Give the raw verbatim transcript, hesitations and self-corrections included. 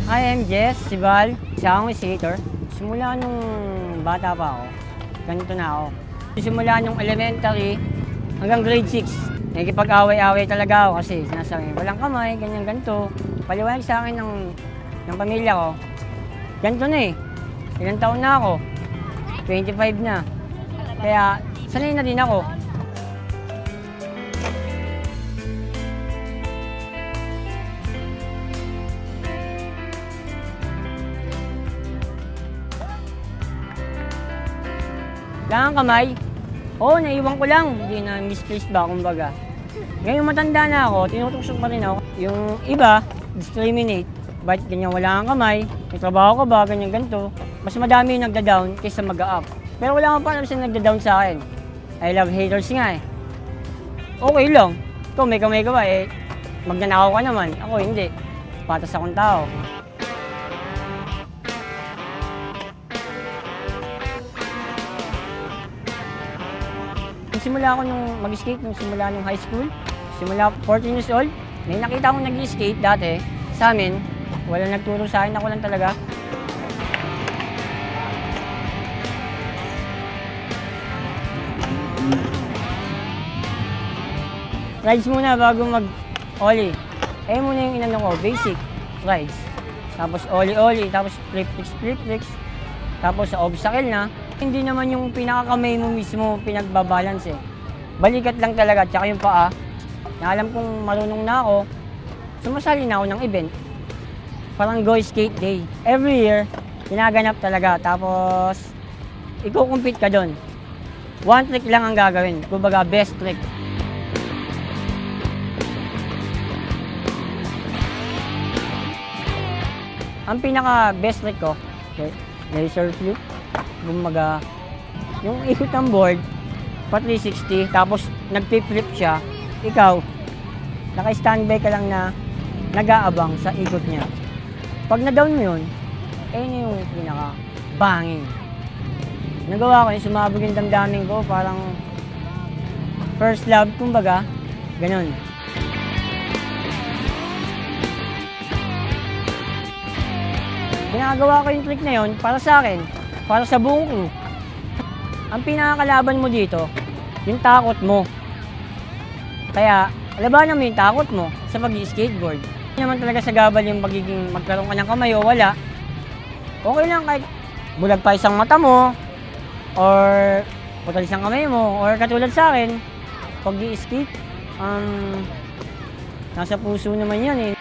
Hi, I'm Jess, si Val. Siya akong skater. Simula nung bata pa ako, ganito na ako. Simula nung elementary hanggang grade six, nakikipag-away-away talaga ako kasi sinasabi, walang kamay, ganyan ganito. Paliwanag sa akin ng, ng pamilya ko, ganito na eh. Ilang taon na ako? twenty-five na. Kaya sanay na din ako. Lang kamay? Oo, naiwan ko lang. Hindi na misplaced ba, kumbaga. Ngayon matanda na ako, tinutuksok pa rin ako. Yung iba, discriminate. Ba't ganyan wala kang kamay? May trabaho ka ba? Ganyan ganito. Mas madami yung nagda-down kaysa mag-up. Pero wala kang pa alam siya nagda-down sa akin. I love haters nga eh. Okay lang. Ikaw may kamay ka ba eh. Magnanakaw ka naman. Ako hindi. Patas akong tao. Simula ako nung mag-skate, nung simula nung high school, simula fourteen years old, may nakita akong nag-skate dati sa amin, wala nagturo sa akin, ako lang talaga. Rides muna bago mag-ollie. Eh muna yung inano ko, basic rides. Tapos ollie-ollie, tapos flip-flicks, flip-flicks. Tapos sa obstacle na. Hindi naman yung pinakakamay mo mismo pinagbabalance eh. Balikat lang talaga, tsaka yung paa. Na alam kong marunong na ako, sumasali na ako ng event. Parang Go Skate Day. Every year, ginaganap talaga. Tapos, iko-compete ka doon. One trick lang ang gagawin. Kumbaga, best trick. Ang pinaka-best trick ko, okay, laser flip. Bumaga, yung ikot ng board, pa three sixty, tapos nag-flip siya, ikaw, naka-standby ka lang na nag-aabang sa ikot niya. Pag na-down mo yun, eh yun yung pinaka-banging. Nagawa ko yung sumabog yung damdamin ko, parang first love, kumbaga, ganun. Ginagawa ko yung trick na yun para sa akin. Para sa buong crew. Ang pinakakalaban mo dito, yung takot mo. Kaya, labanan mo yung takot mo sa pag-skateboard. Hindi naman talaga sa gabal yung magiging magkaroon ka ng kamay o wala. Okay lang kahit bulag pa isang mata mo, or putal isang kamay mo, or katulad sa akin, pag-i-skate, um, nasa puso naman yan eh.